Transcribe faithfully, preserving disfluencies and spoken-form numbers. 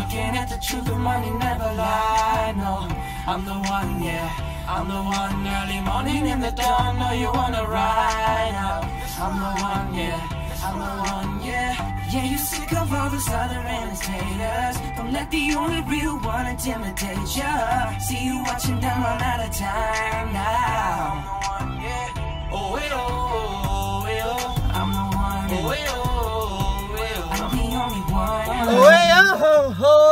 looking at the truth, and money never lie. No, I'm the one, yeah, I'm the one. Early morning in the dawn, know you wanna ride out. I'm the one, yeah, I'm the one, yeah. Yeah, you sick of all those other imitators. Don't let the only real one intimidate ya. See you watching them run out of time now. I'm the one, yeah. Oh, eh, oh, eh, oh. I'm the one. Oh, eh, oh, eh, oh. I'm the only one. Oh, eh, oh, oh.